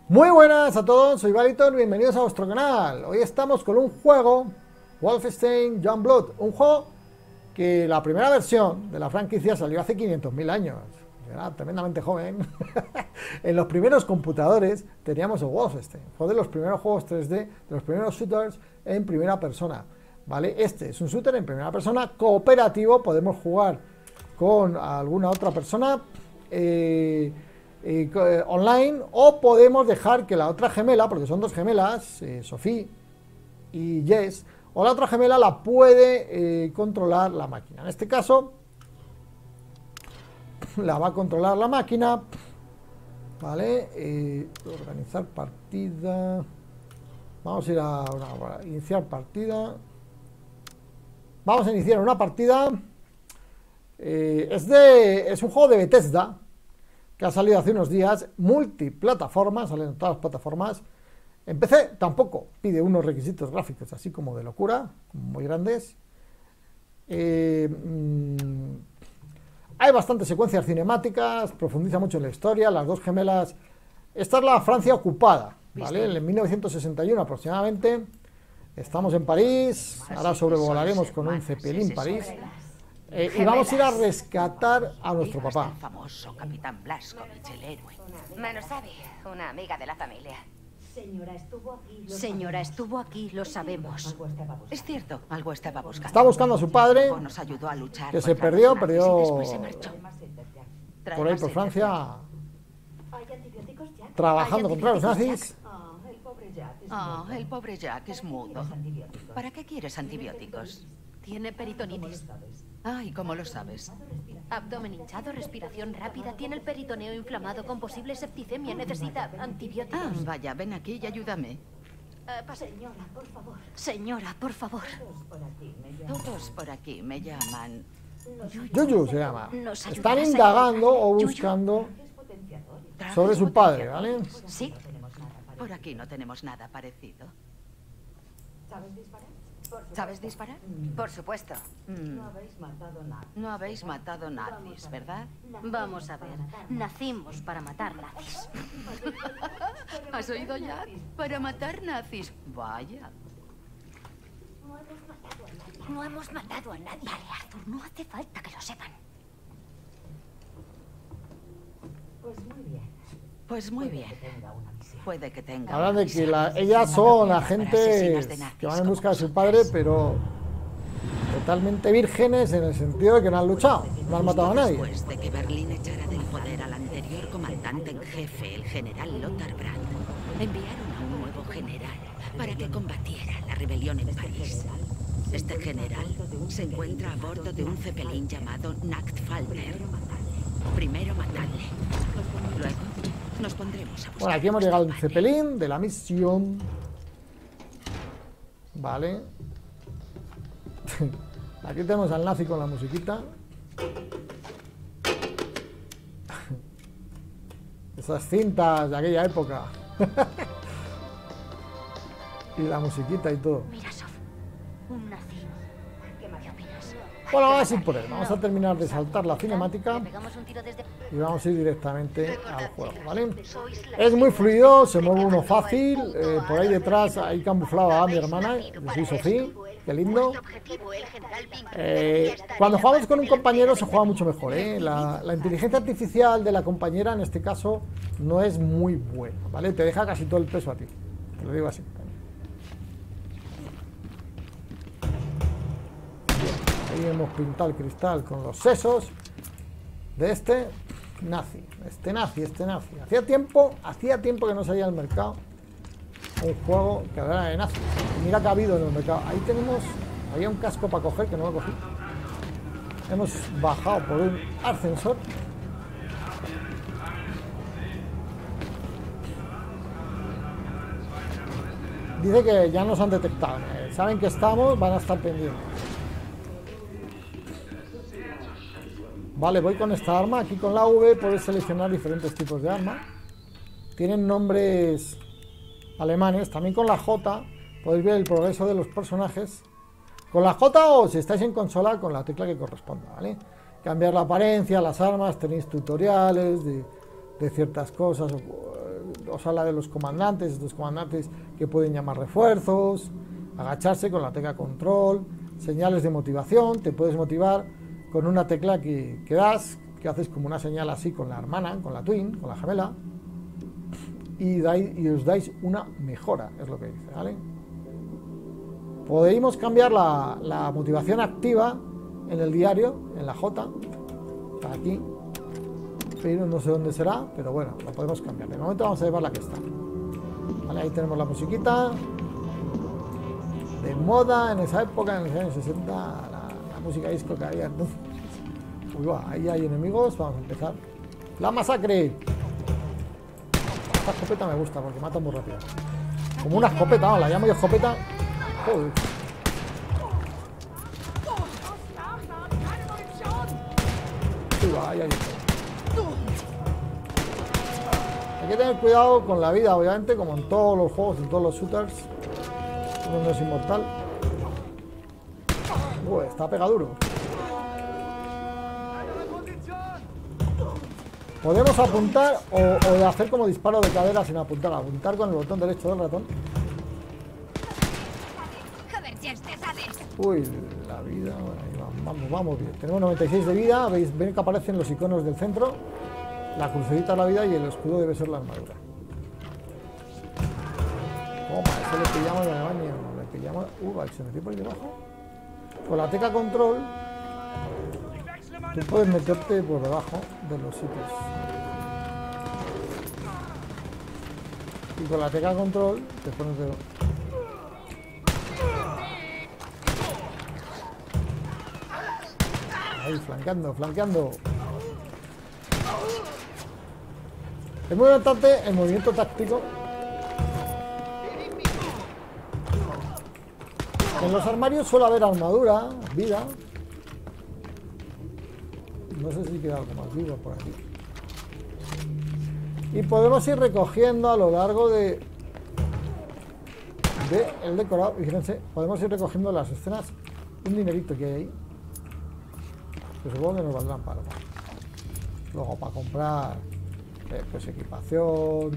Muy buenas a todos, soy Valitor, bienvenidos a vuestro canal. Hoy estamos con un juego, Wolfenstein Youngblood, un juego que la primera versión de la franquicia salió hace 500.000 años. Era tremendamente joven. En los primeros computadores teníamos el Wolfenstein. Fue de los primeros juegos 3D, de los primeros shooters en primera persona. ¿Vale? Este es un shooter en primera persona cooperativo. Podemos jugar con alguna otra persona online, o podemos dejar que la otra gemela, porque son dos gemelas, Sophie y Jess, o la otra gemela la puede controlar la máquina. En este caso la va a controlar la máquina, ¿vale? Organizar partida. Vamos a ir a iniciar partida. Vamos a iniciar una partida. Es un juego de Bethesda que ha salido hace unos días, multiplataforma, salen en todas las plataformas. En PC tampoco pide unos requisitos gráficos así como de locura, muy grandes. Hay bastantes secuencias cinemáticas, profundiza mucho en la historia. Las dos gemelas. Esta es la Francia ocupada, ¿vale? En 1961 aproximadamente. Estamos en París, ahora sobrevolaremos con un Zeppelin París. Y vamos a ir a rescatar a nuestro papá. El famoso Capitán Blazkowicz, el héroe. Menos Abby, una amiga de la familia. Señora, estuvo aquí, lo sabemos. Es cierto, algo estaba buscando. Está buscando a su padre, Nos ayudó a luchar que se contra perdió, los nazis y perdió después se marchó. por ahí por Francia, ¿Hay trabajando contra los nazis. Ah, el pobre Jack es mudo. ¿Para qué quieres antibióticos? Tiene peritonitis. Ay, ¿cómo lo sabes? Abdomen hinchado, respiración rápida, tiene el peritoneo inflamado con posible septicemia, necesita antibióticos. Ah, vaya, ven aquí y ayúdame. Señora, por favor. Señora, por favor. Todos por aquí me llaman. Yuyu se llama. Nos Están ayudarás a indagando ayudar. o Yuyu. buscando ¿Trajes sobre su padre, ¿vale? potenciadores? Sí. Por aquí no tenemos nada parecido. ¿Sabes disparar? Por supuesto. No habéis matado nazis, ¿verdad? Vamos a ver. Nacimos para matar nazis. ¿Has oído, Jack? Para matar nazis. Vaya. No hemos matado a nadie. Vale, Arthur, no hace falta que lo sepan. Pues muy bien. Puede que tenga. Hablan de una que misión. ellas son Para asesinas agentes de nazis que van en como busca de su vosotras. padre, pero totalmente vírgenes en el sentido de que no han luchado, no han matado a nadie. Después de que Berlín echara del poder al anterior comandante en jefe, el general Lothar Brandt, enviaron a un nuevo general para que combatiera la rebelión en París. Este general se encuentra a bordo de un Zeppelin llamado Nachtfalter. Primero matadle. Luego nos pondremos a buscar. Bueno, aquí hemos llegado al Zeppelin de la misión. Vale. Aquí tenemos al nazi con la musiquita. Esas cintas de aquella época. Y la musiquita y todo. Mira, Sof. Un nazi. ¿Qué opinas? Bueno, vamos a ir por él. Vamos a terminar de saltar la cinemática ¿Le pegamos un tiro desde... y vamos a ir directamente al juego, ¿vale? Es muy fluido, se mueve uno fácil. Por ahí detrás hay camuflada a mi hermana. Yo soy Sofía, qué lindo. Cuando jugamos con un compañero se juega mucho mejor, ¿eh? La inteligencia artificial de la compañera en este caso no es muy buena, ¿vale? Te deja casi todo el peso a ti, te lo digo así. Ahí hemos pintado el cristal con los sesos de este nazi. Este nazi. Hacía tiempo que no salía al mercado un juego que hablara de nazi. Y mira que ha habido en el mercado. Ahí tenemos, había un casco para coger que no lo cogí. Hemos bajado por un ascensor. Dice que ya nos han detectado. Saben que estamos, van a estar pendientes. Vale, voy con esta arma. Aquí con la V puedes seleccionar diferentes tipos de arma. Tienen nombres alemanes. También con la J podéis ver el progreso de los personajes. Con la J o si estáis en consola con la tecla que corresponda, ¿vale? Cambiar la apariencia, las armas, tenéis tutoriales de ciertas cosas, os habla de los comandantes, estos comandantes que pueden llamar refuerzos, agacharse con la tecla control, señales de motivación, te puedes motivar con una tecla que das, que haces como una señal así con la hermana, con la twin, con la gemela, y os dais una mejora, es lo que dice, ¿vale? Podemos cambiar la motivación activa en el diario, en la J, aquí, pero no sé dónde será, pero bueno, lo podemos cambiar. De momento vamos a llevar la que está. Vale, ahí tenemos la musiquita de moda en esa época, en los años 60, la música disco que había, ¿no? Uy, va, ahí hay enemigos, vamos a empezar. ¡La masacre! Esta escopeta me gusta porque mata muy rápido. Como una escopeta, la llamo yo escopeta. Joder. Uy, va, ahí hay. Hay que tener cuidado con la vida, obviamente, como en todos los juegos, en todos los shooters. Uno no es inmortal. Uy, está pegaduro. Podemos apuntar o hacer como disparo de cadera sin apuntar. Apuntar con el botón derecho del ratón. Uy, la vida. Vamos bien. Tenemos 96 de vida. Veis, ven que aparecen los iconos del centro. La crucerita es la vida y el escudo debe ser la armadura. Toma, eso le pillamos de baño. Le pillamos. Se metió por ahí debajo. Con la tecla control. Tú puedes meterte por debajo de los sitios. Y con la tecla control te pones de... Ahí, flanqueando, flanqueando. Es muy importante el movimiento táctico. En los armarios suele haber armadura, vida. No sé si queda algo más vivo por aquí. Y podemos ir recogiendo a lo largo de el decorado. Y fíjense, podemos ir recogiendo las escenas. Un dinerito que hay ahí. Que supongo que nos valdrán para algo. Luego para comprar pues equipación.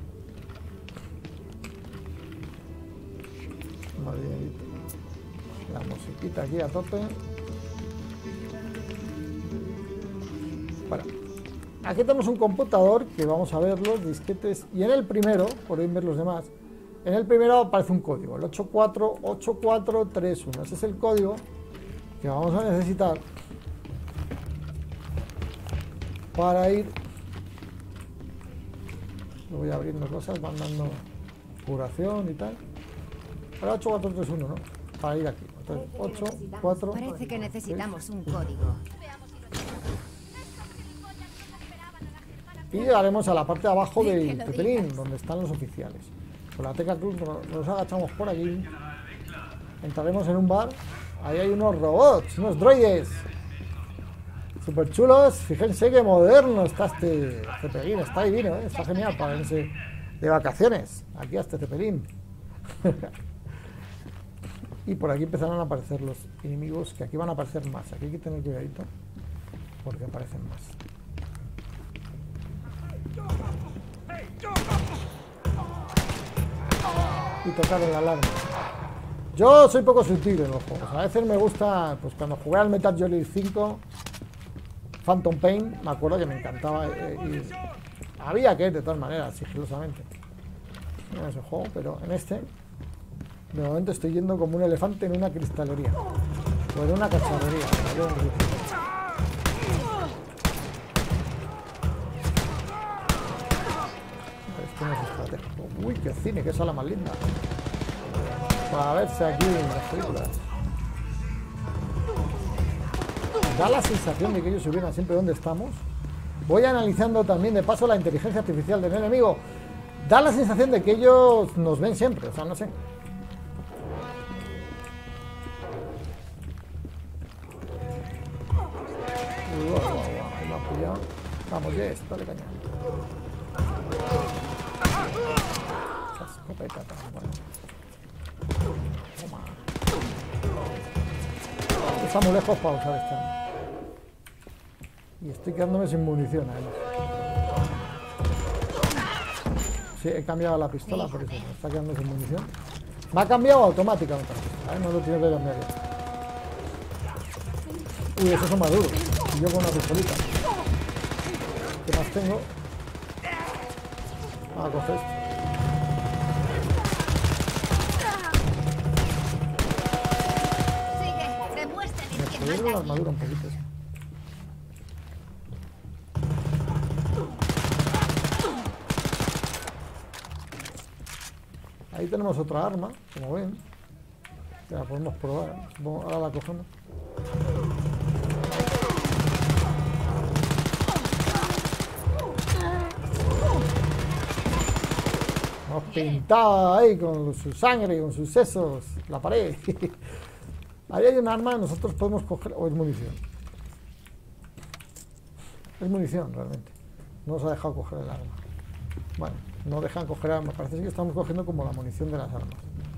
Más dinerito. La musiquita aquí a tope. Bueno, aquí tenemos un computador que vamos a ver los disquetes y en el primero, podéis ver los demás, en el primero aparece un código, el 848431. Ese es el código que vamos a necesitar para ir. Lo voy abriendo cosas, van dando curación y tal. Para 8431, ¿no? Para ir aquí. Entonces, 84. Parece que necesitamos un código. Y llegaremos a la parte de abajo del Zeppelin, donde están los oficiales. Con la tecla cruz nos agachamos por aquí. Entraremos en un bar. Ahí hay unos robots, unos droides. Súper chulos. Fíjense qué moderno está este Zeppelin. Está divino, ¿eh? Está genial para irse de vacaciones. Aquí a este Zeppelin. Y por aquí empezarán a aparecer los enemigos, que aquí van a aparecer más. Aquí hay que tener cuidadito, porque aparecen más. Y tocar el alarma. Yo soy poco sutil en los juegos. A veces me gusta, pues cuando jugué al Metal Gear 5 Phantom Pain, me acuerdo que me encantaba y había que ir de todas maneras, sigilosamente en ese juego, pero en este de momento estoy yendo como un elefante en una cristalería o en una cacharrería. Esto no es estratégico. Uy, qué cine, qué sala más linda para verse aquí en las películas. Da la sensación de que ellos supieran siempre dónde estamos. Voy analizando también de paso la inteligencia artificial del enemigo. Da la sensación de que ellos nos ven siempre, o sea, no sé. Ahí lo ha pillado. Vamos, yes, dale caña. Esa escopeta tan buena. Toma. Está muy lejos para usar esta. Y estoy quedándome sin munición, además. Sí, he cambiado la pistola, por eso me está quedando sin munición. Me ha cambiado automáticamente la pistola, ¿eh? No lo tiene que cambiar ya. Uy, esos son maduros. Y yo con una pistolita. ¿Qué más tengo? Ah, coge esto. Sigue, demuéstrales Me que subieron la mandas. armadura un poquito. Ahí tenemos otra arma, como ven. Que la podemos probar. Supongo, ahora la cogemos. Hemos pintado ahí con su sangre, con sus sesos, la pared. Ahí hay un arma, nosotros podemos coger... O es munición. Es munición, realmente. No nos ha dejado coger el arma. Bueno, no dejan coger armas. Parece que estamos cogiendo como la munición de las armas.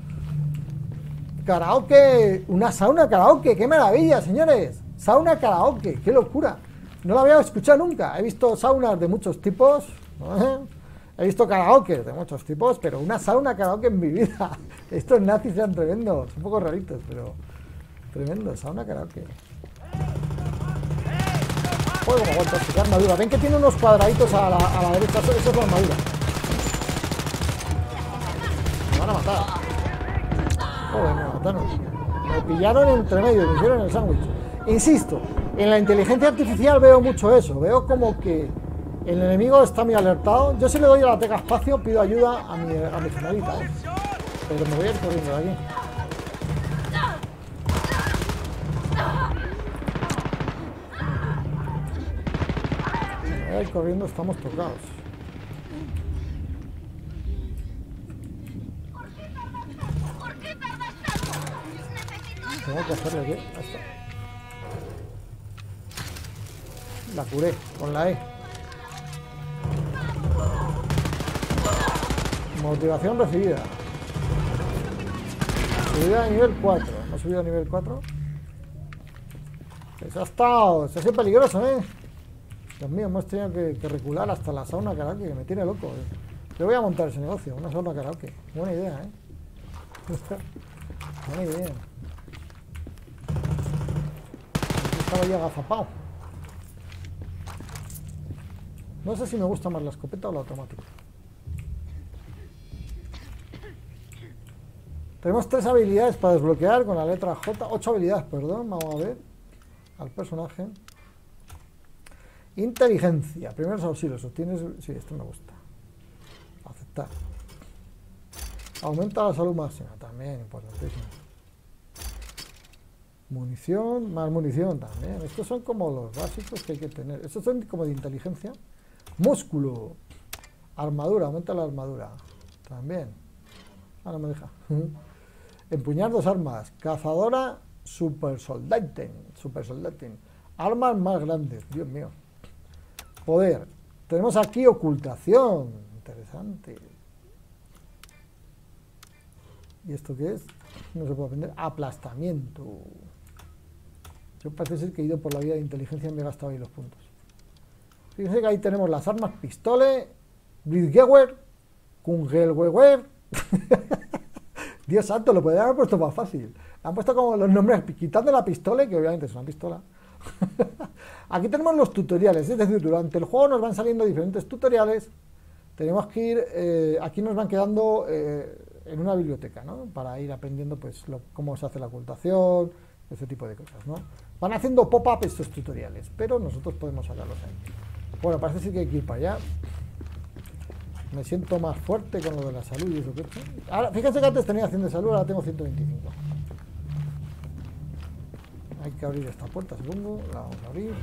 Karaoke. Una sauna karaoke. ¡Qué maravilla, señores! Sauna karaoke. ¡Qué locura! No la había escuchado nunca. He visto saunas de muchos tipos. He visto karaoke de muchos tipos. Pero una sauna karaoke en mi vida. Estos nazis eran tremendos. Un poco raritos, pero... Tremendo. Sauna karaoke. Joder, como aguanta su armadura. Ven que tiene unos cuadraditos a la derecha. Eso es la armadura. Me van a matar. Joder, me mataron. Me pillaron entre medio, me hicieron el sándwich. Insisto, en la inteligencia artificial veo mucho eso. Veo como que el enemigo está muy alertado. Yo si le doy a la tecla espacio pido ayuda a mi finalita, ¿eh? Pero me voy a ir corriendo de aquí. Me voy a ir corriendo, estamos tocados. Tengo que hacerle aquí. Ahí está. La curé con la E. Motivación recibida. Subida a nivel 4. ¿No ha subido a nivel 4? Eso ha estado. Se ha sido peligroso, ¿eh? Dios mío, hemos tenido que recular hasta la sauna karaoke, que me tiene loco. Yo voy a montar ese negocio, una sauna karaoke. Buena idea, ¿eh? Buena idea. Estaba ya agazapado. No sé si me gusta más la escopeta o la automática. Tenemos 3 habilidades para desbloquear con la letra J. 8 habilidades, perdón. Vamos a ver al personaje. Inteligencia. Primeros auxilios. Obtienes... Sí, esto me gusta. Aceptar. Aumenta la salud máxima. También, importantísimo. Munición. Más munición también. Estos son como los básicos que hay que tener. Estos son como de inteligencia. Músculo. Armadura. Aumenta la armadura. También. Ah, no me deja. Empuñar 2 armas. Cazadora. Super soldaten. Super soldaten. Armas más grandes. Dios mío. Poder. Tenemos aquí ocultación. Interesante. ¿Y esto qué es? No se puede aprender. Aplastamiento. Yo parece ser que he ido por la vía de inteligencia y me he gastado ahí los puntos. Fíjense que ahí tenemos las armas pistole, Blitzgewehr, Kungelwehr. Dios santo, lo podrían haber puesto más fácil. Han puesto como los nombres, quitando la pistola, que obviamente es una pistola. Aquí tenemos los tutoriales, es decir, durante el juego nos van saliendo diferentes tutoriales. Tenemos que ir, aquí nos van quedando en una biblioteca, ¿no? Para ir aprendiendo pues cómo se hace la ocultación, ese tipo de cosas, ¿no? Van haciendo pop-up estos tutoriales, pero nosotros podemos sacarlos ahí. Bueno, parece ser que hay que ir para allá. Me siento más fuerte con lo de la salud y eso que he hecho. Ahora, fíjense que antes tenía 100 de salud, ahora tengo 125. Hay que abrir esta puerta, supongo. La vamos a abrir.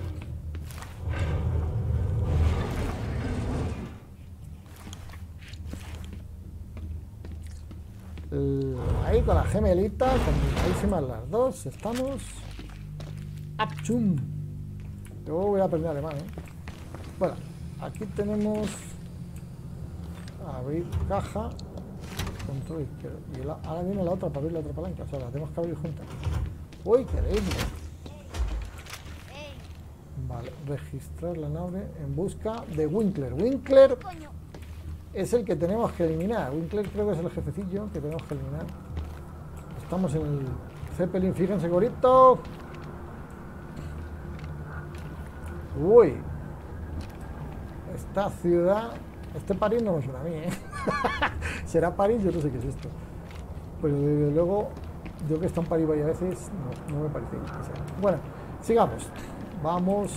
Ahí con la gemelita, combinadísimas las dos, estamos. ¡Apchum! Yo voy a aprender alemán, ¿eh? Bueno, aquí tenemos. Abrir caja. Control izquierdo. Y ahora viene la otra para abrir la otra palanca. O sea, la tenemos que abrir juntas. ¡Uy, qué lindo! Vale, registrar la nave en busca de Winkler. Winkler es el que tenemos que eliminar. Winkler creo que es el jefecillo que tenemos que eliminar. Estamos en el Zeppelin, fíjense, gorito. Uy. Esta ciudad... Este París no me suena a mí, ¿eh? ¿Será París? Yo no sé qué es esto. Pero desde luego, yo que he estado en París varias veces, no me parece que sea. Bueno, sigamos. Vamos.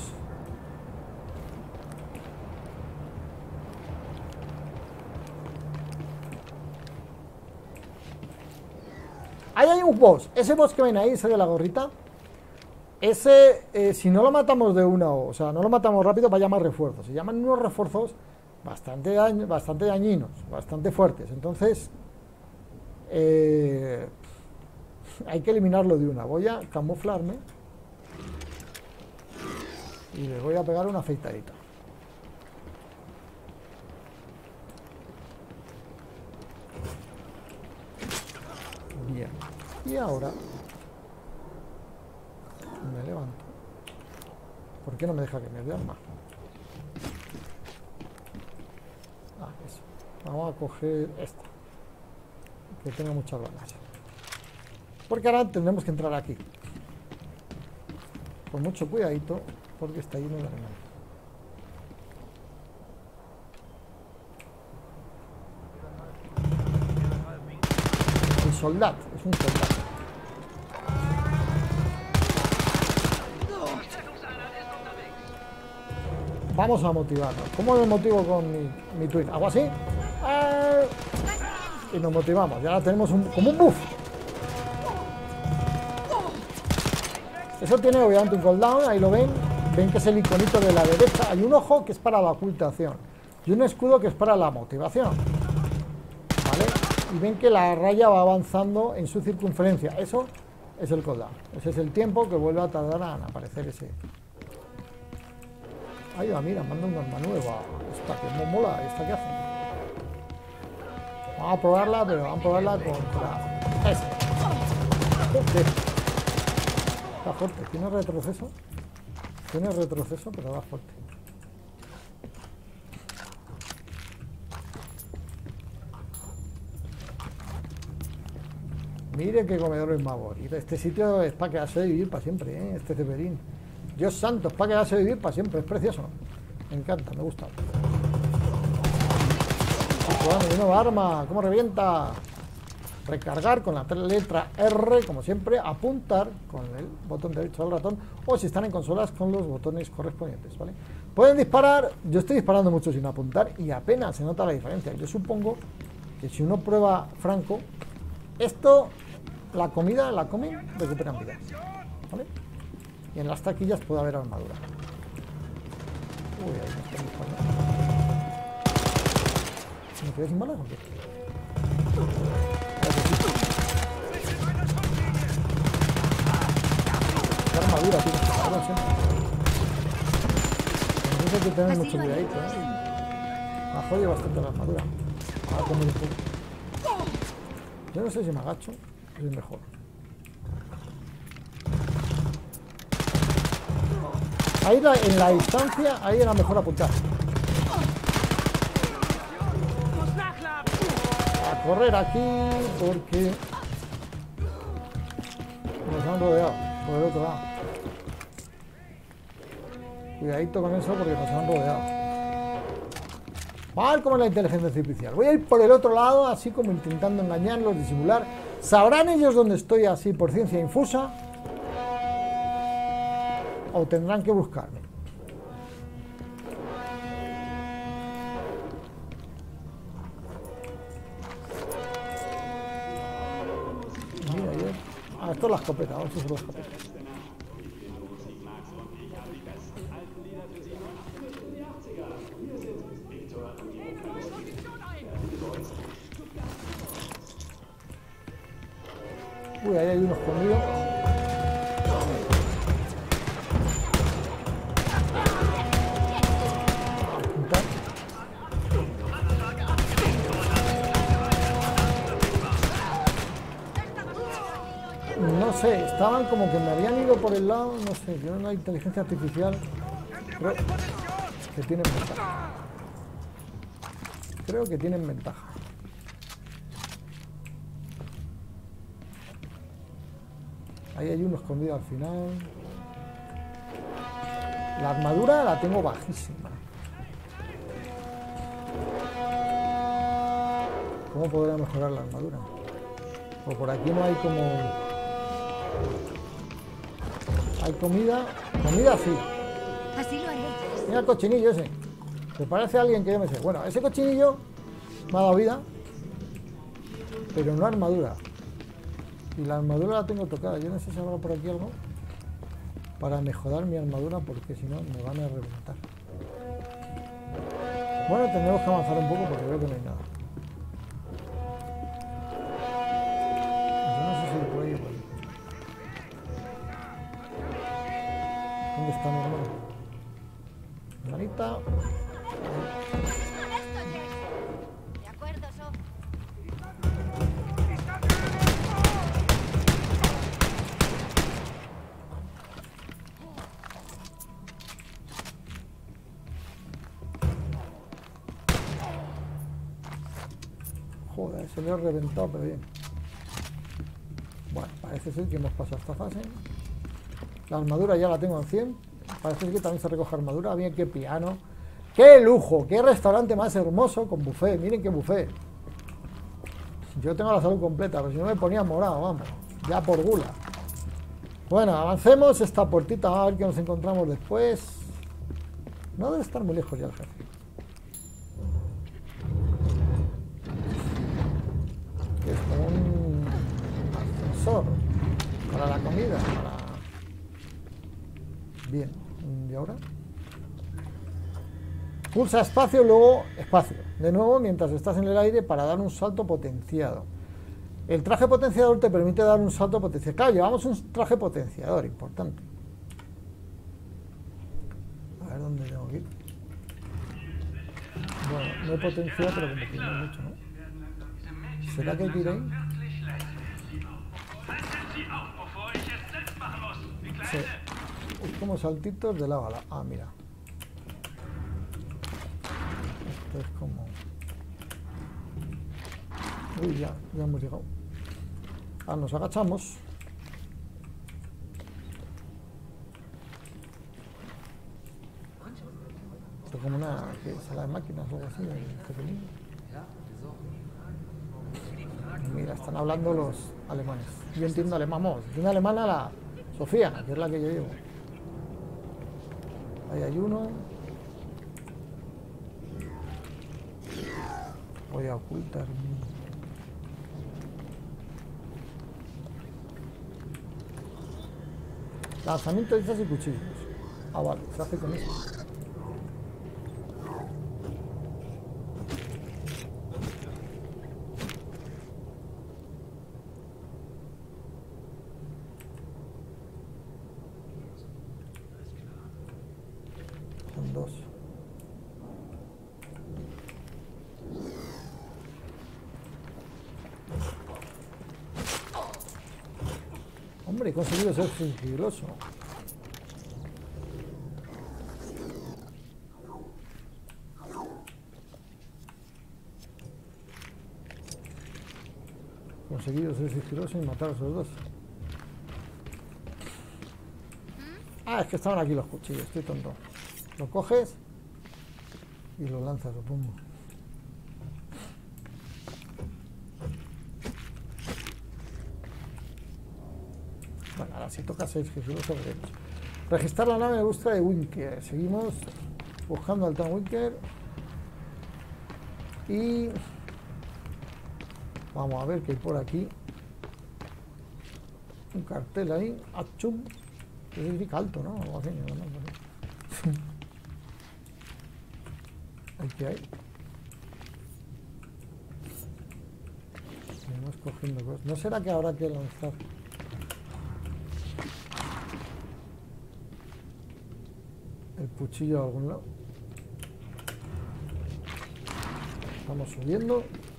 Ahí hay un boss. Ese boss que ven ahí, ese de la gorrita. Ese, si no lo matamos de una, o sea, no lo matamos rápido, va a llamar refuerzos. Se llaman unos refuerzos bastante dañinos, bastante fuertes. Entonces, hay que eliminarlo de una. Voy a camuflarme y le voy a pegar una afeitadita. Bien. Y ahora me levanto. ¿Por qué no me deja que me dé arma? Ah, eso. Vamos a coger esta, que tenga muchas balas. Porque ahora tendremos que entrar aquí. Con mucho cuidadito, porque está lleno de enemigos. El soldado, es un soldado. Vamos a motivarnos. ¿Cómo me motivo con mi tweet? ¿Hago así? Y nos motivamos. Ya tenemos como un buff. Eso tiene obviamente un cooldown. Ahí lo ven. Ven que es el iconito de la derecha. Hay un ojo que es para la ocultación. Y un escudo que es para la motivación. ¿Vale? Y ven que la raya va avanzando en su circunferencia. Eso es el cooldown. Ese es el tiempo que vuelve a tardar en aparecer ese. Ahí va, mira, manda una arma nueva. Esta que no mola, esta que hace. Vamos a probarla, pero vamos a probarla contra esta. Está fuerte. Tiene retroceso. Tiene retroceso, pero va fuerte. Mire qué comedor es más bonito. Este sitio es para quedarse de vivir para siempre, ¿eh? Este Zeppelin. Dios santo, es para quedarse de vivir para siempre. Es precioso. Me encanta, me gusta. Una nueva arma. ¿Cómo revienta? Recargar con la letra R, como siempre. Apuntar con el botón derecho del ratón. O si están en consolas, con los botones correspondientes, ¿vale? Pueden disparar. Yo estoy disparando mucho sin apuntar y apenas se nota la diferencia. Yo supongo que si uno prueba franco, esto, la comida, la comen, recuperan vida, ¿vale? Y en las taquillas puede haber armadura. Uy, ahí me están disparando. ¿Me quedé sin balas o qué? ¿Qué armadura tiene esta armadura siempre? Entonces hay que tener mucho cuidadito, ¿eh? Me jode bastante la armadura. Ahora como un poco. Yo no sé si me agacho, es mejor. Ahí en la distancia, ahí era mejor apuntar. A correr aquí porque nos han rodeado por el otro lado. Cuidadito con eso porque nos han rodeado. Mal como la inteligencia artificial. Voy a ir por el otro lado, así como intentando engañarlos, disimular. ¿Sabrán ellos dónde estoy así por ciencia infusa? ¿O tendrán que buscarme? Mira, esto es la escopeta, vamos a usar la escopeta. Uy, ahí hay unos conmigo. No sé, estaban como que me habían ido por el lado, no sé, yo una inteligencia artificial creo que tiene ventaja. creo que tienen ventaja. Ahí hay uno escondido al final. La armadura la tengo bajísima. ¿Cómo podrá mejorar la armadura? Pues por aquí no hay como... Hay comida. Comida sí. Así lo haré. Mira el cochinillo ese. Me parece alguien que yo me sé. Bueno, ese cochinillo me ha dado vida. Pero no armadura. Y la armadura la tengo tocada. Yo no sé si habrá por aquí algo para mejorar mi armadura, porque si no me van a reventar. Bueno, tendremos que avanzar un poco porque veo que no hay nada. Yo no sé si por ahí o por ahí. ¿Dónde está mi hermano? Hermanita. De acuerdo, So. Joder, se le ha reventado, pero bien. Bueno, parece ser que hemos pasado esta fase. La armadura ya la tengo en 100. Parece ser que también se recoge armadura. Bien, qué piano. ¡Qué lujo! ¡Qué restaurante más hermoso con buffet! Miren qué buffet. Yo tengo la salud completa, pero si no me ponía morado, vamos. Ya por gula. Bueno, avancemos esta puertita. A ver qué nos encontramos después. No debe estar muy lejos ya el jefe. Es como un ascensor para la comida. Bien, ¿y ahora? Pulsa espacio, luego espacio. De nuevo, mientras estás en el aire, para dar un salto potenciado. El traje potenciador te permite dar un salto potenciado. Claro, llevamos un traje potenciador, importante. A ver dónde tengo que ir. Bueno, no he potenciado, pero como que no he mucho, ¿no? ¿Será que hay que ir ahí? Sí. Es como saltitos de lado a lado. Ah, mira. Esto es como... Uy, ya hemos llegado. Ah, nos agachamos. Esto es como una sala de máquinas o algo así, pequeñito. Mira, están hablando los alemanes. Yo entiendo alemán, vamos. Entiendo alemana la Sofía, que es la que yo llevo. Ahí hay uno. Voy a ocultar. Lanzamiento de hachas y cuchillos. Ah, vale, se hace con eso. Son dos. Hombre, he conseguido ser sigiloso. Conseguido ser sigiloso y matar a esos dos. Ah, es que estaban aquí los cuchillos, estoy tonto. Lo coges y lo lanzas, supongo. Bueno, ahora si toca ser sigiloso veremos. Registrar la nave de búsqueda de Winker. Seguimos buscando al Tan Winker. Y vamos a ver qué hay por aquí. Un cartel ahí. Achum. Que significa alto, ¿no? Algo así, ¿no? Ahí que hay. Seguimos cogiendo cosas. ¿No será que habrá que lanzar el cuchillo a algún lado? Estamos subiendo.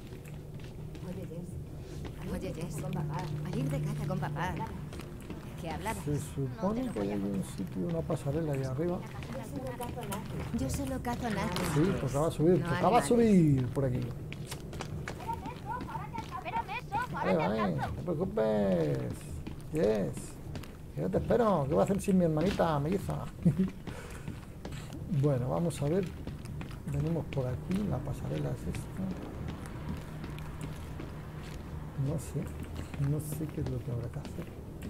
Oye, Jess, a ir de caza con papá. ¿Qué hablaba? Se supone que hay un sitio, una pasarela ahí arriba. Yo solo cazo nazis. Sí, tocaba subir, No tocaba animales. subir por aquí. Espérame, Sof, ahora Vale, te vale, alcanzo. no te preocupes. Yes. Yo te espero. ¿Qué voy a hacer sin mi hermanita melliza? Bueno, vamos a ver. Venimos por aquí. La pasarela es esta. No sé. No sé qué es lo que habrá que hacer.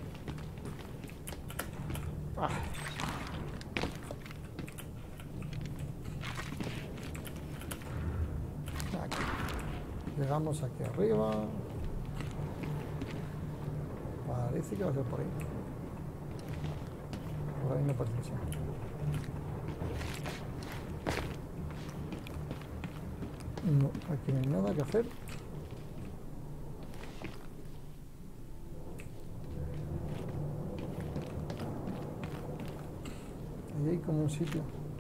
Ah. Aquí. Llegamos aquí arriba. Parece que va a ser por ahí. Por ahí no parece ser. No, aquí no hay nada que hacer. Ahí hay como un sitio.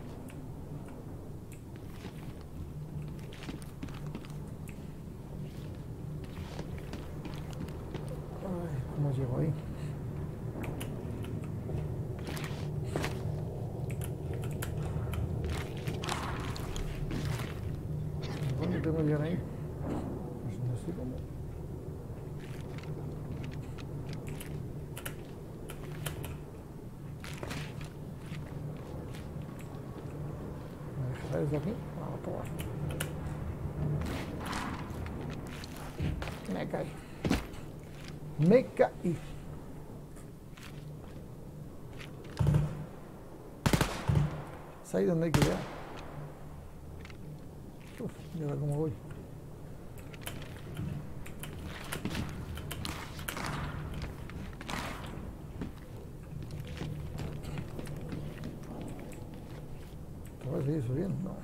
Ay, ¿cómo llego ahí? ¿Dónde tengo que llegar ahí? Pues no sé cómo. ¿Me dejará desde aquí? Vamos a probar. Me caí. Me caí. Es ahí donde hay que llegar. Uf, y ahora cómo voy. ¿Te vas a seguir subiendo? No.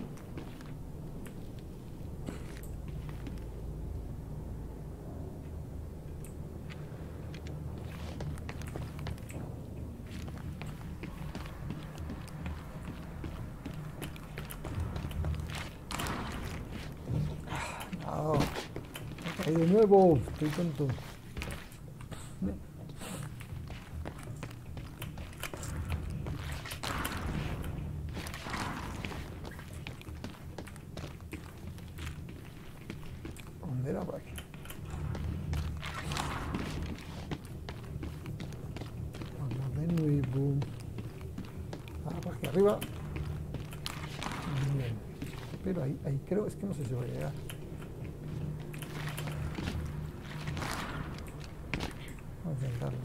No. Me caí de nuevo. Estoy tonto. ¿Dónde era? Por aquí. Vamos de nuevo. Ah, por aquí arriba. Bien. Pero ahí creo, es que no sé si voy a llegar. Vamos a intentarlo.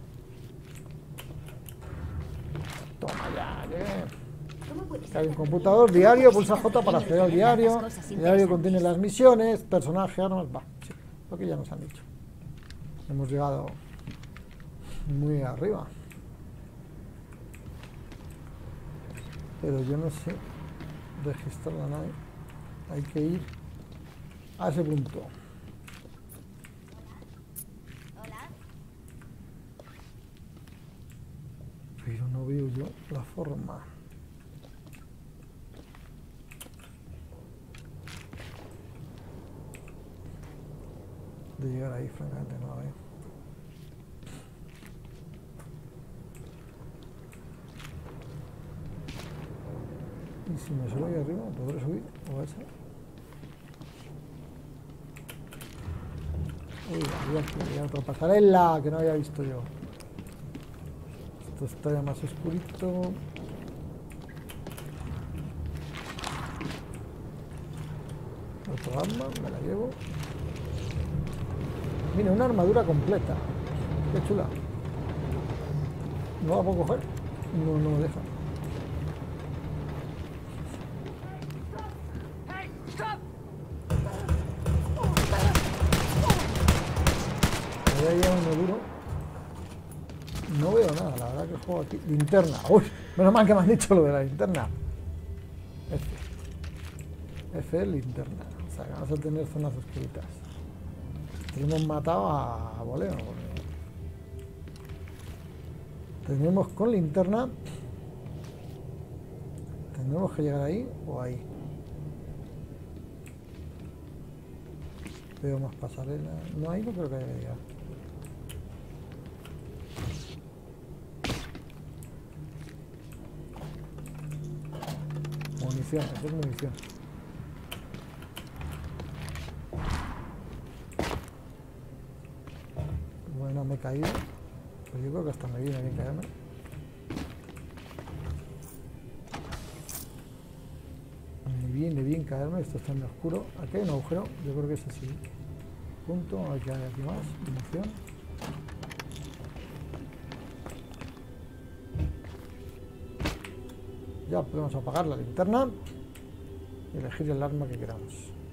Toma ya, llegué. Hay un computador, diario, pulsa J para acceder al diario. El diario contiene las misiones, personaje, armas, va, sí, lo que ya nos han dicho. Hemos llegado muy arriba. Pero yo no sé registrar la nave. Hay que ir a ese punto. Pero no veo yo la forma de llegar ahí, francamente no la veo. Y si me subo ahí arriba, ¿podré subir? ¿O a esa? Uy, había otra pasarela que no había visto yo. Esto está ya más oscurito. Otro arma, me la llevo. Mira, una armadura completa. Qué chula. ¿No la puedo coger? No, no me deja. Ahí hay uno duro. No veo nada, la verdad que el juego aquí. Linterna. Uy, menos mal que me han dicho lo de la linterna. F es linterna. O sea, que vamos a tener zonas oscuritas. Lo hemos matado a voleo. Tenemos con linterna. Tendremos que llegar ahí o ahí. Veo más pasarela. No, ahí no creo que haya que llegar. munición, eso es munición. Bueno, me he caído. Pues yo creo que hasta me viene bien caerme. Me viene bien caerme, esto está en oscuro. Aquí hay un agujero, yo creo que es así. Punto, a ver qué hay aquí más. Munición. Ya podemos apagar la linterna y elegir el arma que queramos.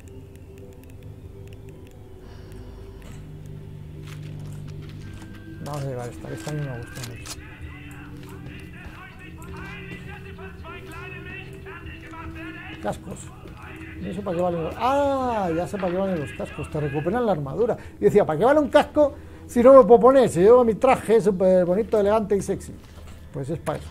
Vamos a llevar esta, que esta a mí me gusta mucho. Cascos. ¿Y eso para qué valen los... Ah, ya sé para qué valen los cascos. Te recuperan la armadura. Y decía, ¿para qué vale un casco si no me puedo poner? Si llevo mi traje súper bonito, elegante y sexy. Pues es para eso.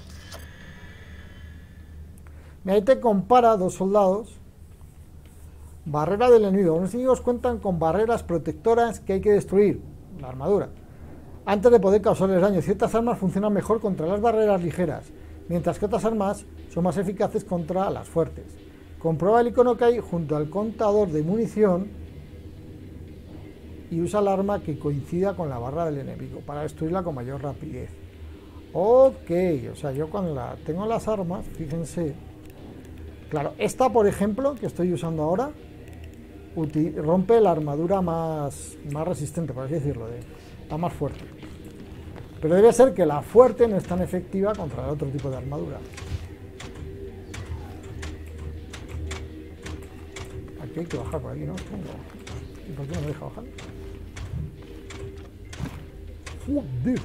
Ahí te compara dos soldados. Barrera del enemigo. Los enemigos cuentan con barreras protectoras que hay que destruir. La armadura. Antes de poder causarles daño. Ciertas armas funcionan mejor contra las barreras ligeras, mientras que otras armas son más eficaces contra las fuertes. Comprueba el icono que hay junto al contador de munición y usa el arma que coincida con la barra del enemigo para destruirla con mayor rapidez. Ok, o sea, yo cuando tengo las armas, fíjense. Claro, esta por ejemplo, que estoy usando ahora, rompe la armadura más resistente, por así decirlo, la más fuerte. Pero debe ser que la fuerte no es tan efectiva contra el otro tipo de armadura. Aquí hay que bajar por aquí, ¿no? ¿Y por qué no me deja bajar? ¡Joder!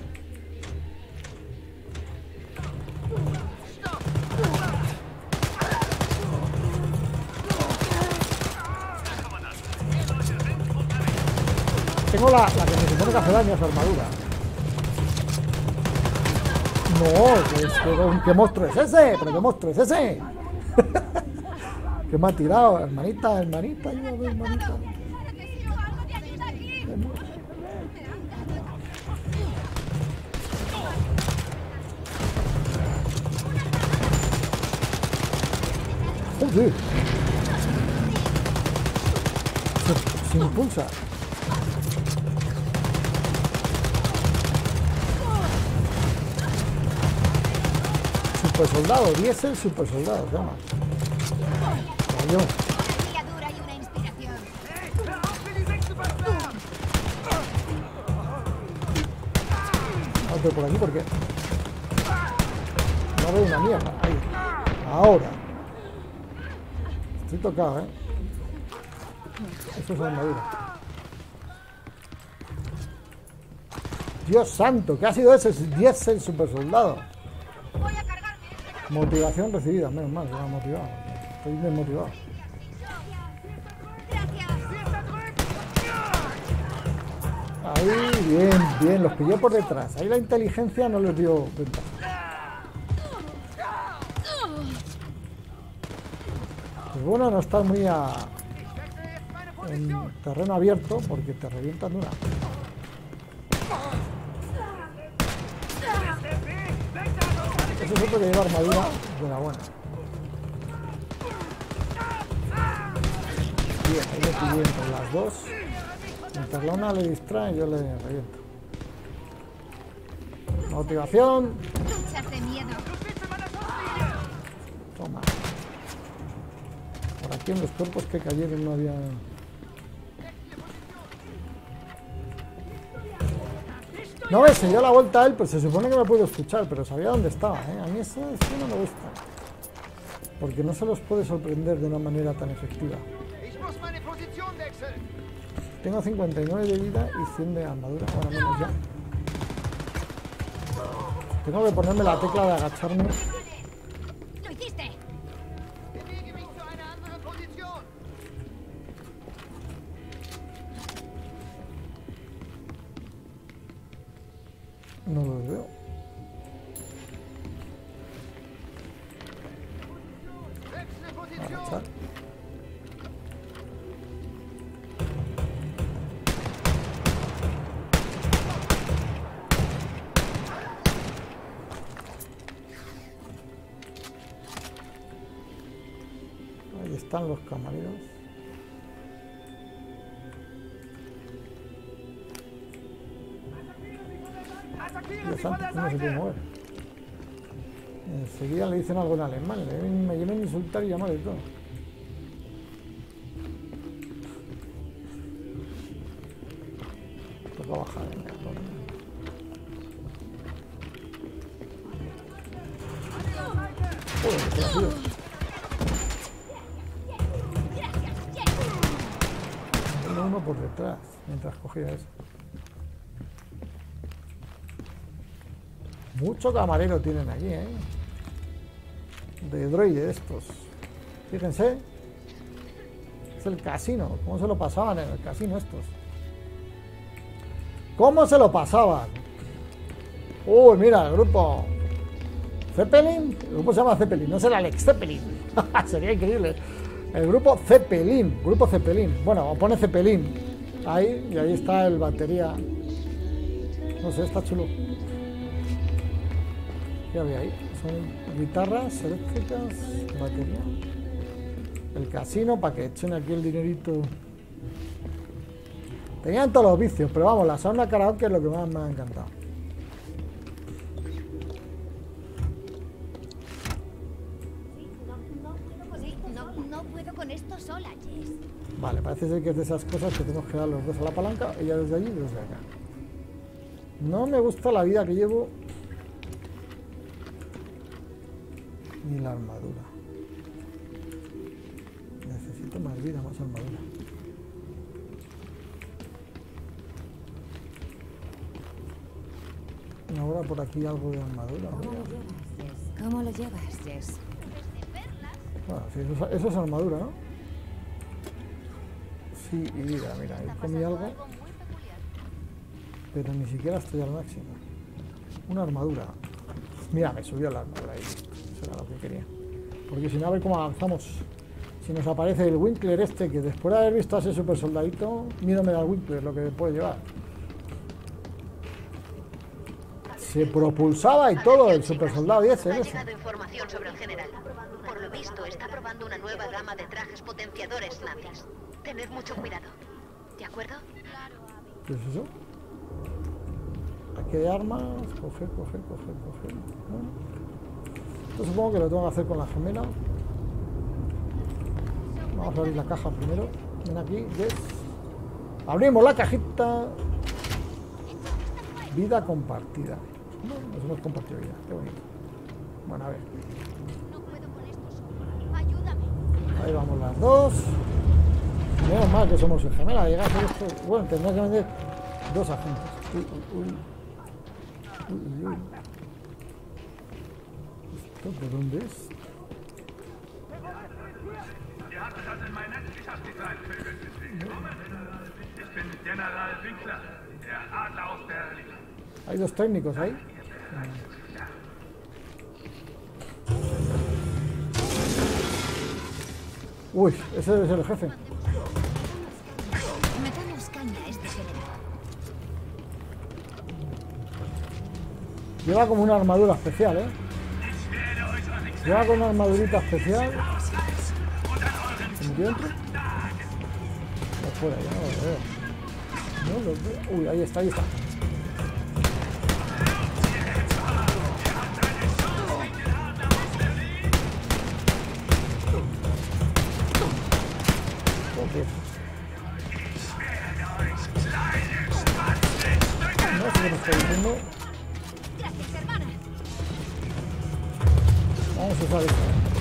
Tengo la que se supone que hace daño a su armadura. No, ¿qué monstruo es ese? ¿Pero qué monstruo es ese? ¿Qué me ha tirado? Hermanita, ayúdame, hermanita. Joder. Se impulsa. Super soldado, 10 el super soldado, se llama. Yo. Y una inspiración. Otro por aquí porque no veo una mierda. Ahí. Ahora. Estoy tocado, Eso es armadura. Dios santo, ¿qué ha sido ese? 10 el super soldado. Motivación recibida, menos mal, me ha motivado. Estoy desmotivado. Ahí, bien, los pillé por detrás. Ahí la inteligencia no les dio ventaja. Pues bueno, no estar muy en terreno abierto porque te revientan de una. Ese es otro que lleva armadura de la buena. Bien, ahí le pillé entre las dos. Mientras la una le distrae, yo le reviento. Motivación. Luchas de miedo. Toma. Por aquí en los cuerpos que cayeron no había... No ves, se dio la vuelta a él, pues se supone que me puedo escuchar, pero sabía dónde estaba, A mí eso no me gusta. Porque no se los puede sorprender de una manera tan efectiva. Tengo 59 de vida y 100 de armadura, bueno, menos ya. Tengo que ponerme la tecla de agacharme. ¡Lo hiciste! No los veo. Agachar. están los camareros? Dios santo, no se puede mover. Enseguida le dicen algo en alemán. Me lleven a insultar y llamar de todo. Toca bajar, venga. Joder, qué rápido. Uno por detrás, mientras cogía eso. Mucho camarero tienen aquí, ¿eh? De droide estos. Fíjense. Es el casino. ¿Cómo se lo pasaban en el casino estos? ¿Cómo se lo pasaban? Uy, mira, el grupo Zeppelin. El grupo se llama Zeppelin, no será Alex Zeppelin. Sería increíble. El grupo Zeppelin. Grupo Zeppelin. Bueno, pone Zeppelin. Ahí, y ahí está el batería. No sé, está chulo. ¿Qué había ahí? Son guitarras eléctricas, batería. El casino para que echen aquí el dinerito. Tenían todos los vicios, pero vamos, la sauna karaoke es lo que más me ha encantado. No puedo con esto sola, Jess. Vale, parece ser que es de esas cosas que tenemos que dar los dos a la palanca, ella desde allí y desde acá. No me gusta la vida que llevo. Ni la armadura. Necesito más vida, más armadura. Y ahora por aquí algo de armadura. ¿Cómo lo llevas, Jess? Bueno, sí, eso es armadura, ¿no? Sí, y vida, mira, ahí comí algo. Pero ni siquiera estoy al máximo. Una armadura. Mira, me subió la armadura ahí. Eso era lo que quería. Porque si no, a ver cómo avanzamos. Si nos aparece el Winkler este, que después de haber visto a ese super soldadito, miedo me da el Winkler, lo que puede llevar. Se propulsaba y todo el super soldado y ese. Ha llegado información sobre el general. Por lo visto, está probando una nueva gama de trajes potenciadores nazis. Tened mucho cuidado. ¿De acuerdo? ¿Qué es eso? Aquí hay armas. Coger. Bueno. Esto supongo que lo tengo que hacer con la gemela. Vamos a abrir la caja primero. Ven aquí, yes. Abrimos la cajita. Vida compartida. No, nos hemos compartido vida. Qué bonito. Bueno, a ver. No puedo con esto sola. Ayúdame. Ahí vamos las dos. Menos mal que somos el gemela. Llega a hacer esto. Bueno, tendrá que vender dos agentes. Uy. ¿Esto de dónde es? Hay dos técnicos ahí. Uy, ese debe ser el jefe. Metamos caña a este general. Lleva como una armadura especial, ¿eh? Lleva con una armadurita especial. ¿Se metió dentro? Afuera, ya no lo veo. No lo veo. Uy, ahí está, ahí está. No sé qué me está diciendo. Gracias, hermana. Vamos a usar esto.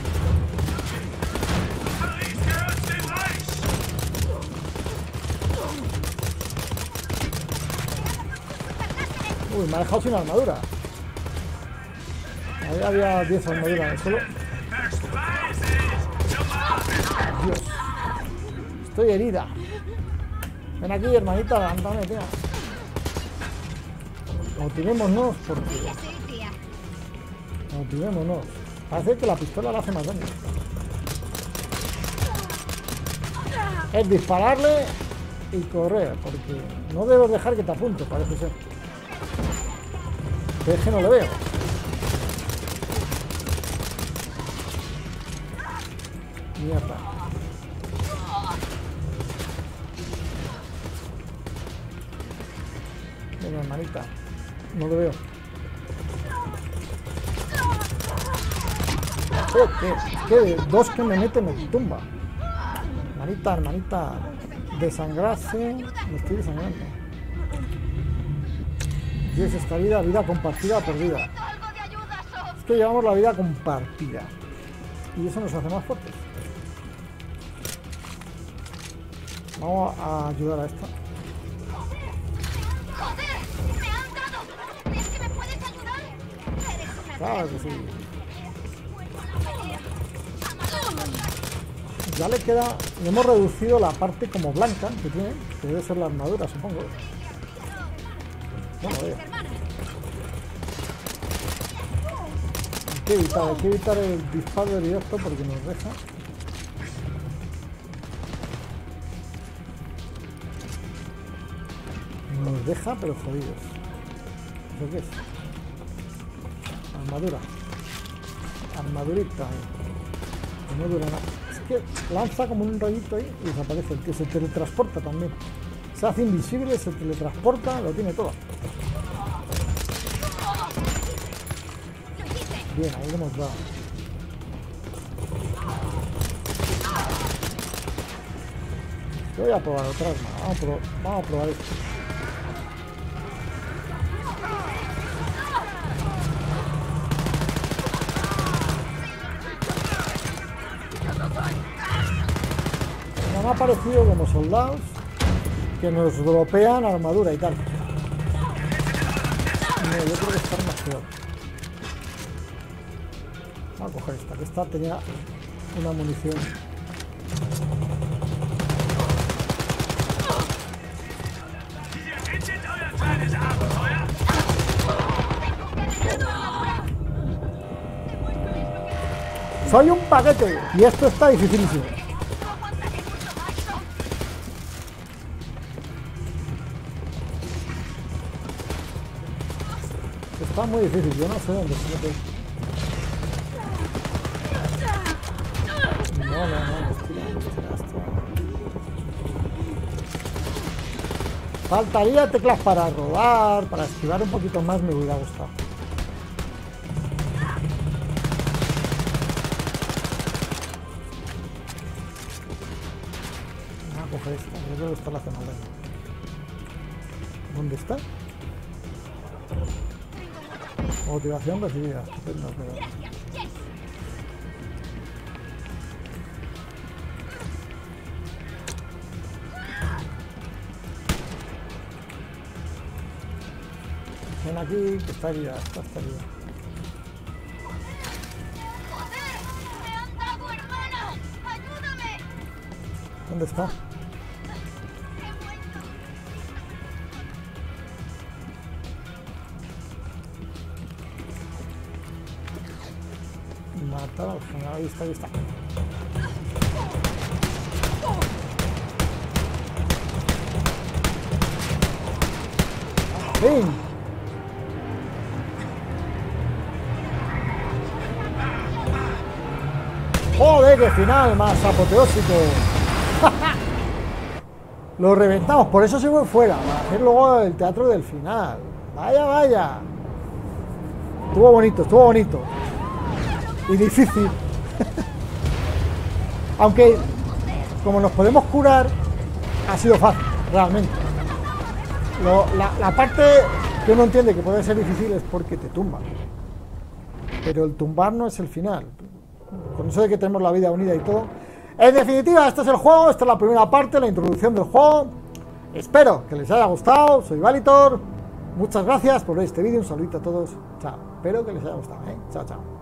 Uy, me ha dejado sin armadura. Ahí había 10 armaduras en el suelo. Dios. Estoy herida. Ven aquí, hermanita, levántame, tía. Motivémonos porque... Ya sé, tía. Motivémonos. Parece que la pistola le hace más daño. Es dispararle y correr, porque no debes dejar que te apunte, parece ser. Pero es que no lo veo. Mierda. hermanita. No lo veo. ¿Qué? Dos que me mete me tumba. Hermanita, hermanita. Desangrarse. Me estoy desangrando. 10 esta vida, vida compartida por vida. Es que llevamos la vida compartida. Y eso nos hace más fuertes. Vamos a ayudar a esta. Claro que sí. Ya le queda... Le hemos reducido la parte como blanca que tiene, que debe ser la armadura, supongo. Bueno, veo. Hay que evitar el disparo directo porque nos deja. Nos deja, pero jodidos. ¿Eso qué es? Armadura. Armadurita. Que no dura nada. Es que lanza como un rayito ahí y desaparece. El que se teletransporta también. Se hace invisible, se teletransporta, lo tiene todo. Bien, ahí lo hemos dado. Yo voy a probar otra arma. Vamos a probar esto. Me ha parecido como soldados que nos dropean armadura y tal. No, yo creo que está más peor. Vamos a coger esta, que esta tenía una munición. Soy un paquete y esto está dificilísimo. Está muy difícil, yo no sé dónde se mete. No, estira. Faltaría teclas para rodar, para esquivar un poquito más, me hubiera gustado. Voy a coger esta, yo creo que está la zona buena. ¿Dónde está? Motivación recibida, estupendo, pero... Ven aquí, que está herida, está herida. ¿Dónde está? Matar al general, ahí está. ¡Fin! ¡Joder, qué final más apoteósico! Lo reventamos, por eso se fue fuera, para hacer luego el teatro del final. Vaya. Estuvo bonito. Y difícil. Aunque, como nos podemos curar, ha sido fácil, realmente. La parte que uno entiende que puede ser difícil es porque te tumban. Pero el tumbar no es el final. Con eso de que tenemos la vida unida y todo. En definitiva, este es el juego, esta es la primera parte, la introducción del juego. Espero que les haya gustado. Soy Valitor. Muchas gracias por ver este vídeo. Un saludito a todos. Chao. Espero que les haya gustado. Chao.